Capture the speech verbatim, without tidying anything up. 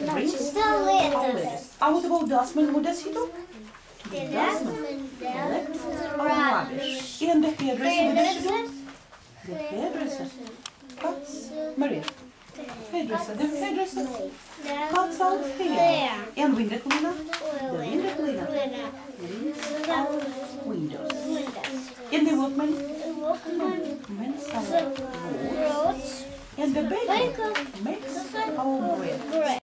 brings The our letters. letters. Ah, what about dustman? What does he do? The dustman collects our rubbish. And the hairdresser, what does she do? The hairdresser cuts, Maria. Hairdresser, the hairdresser cuts out hair. And window cleaner? The window cleaner cleans our windows. And the workman? Mends our roads. And the baker makes our bread.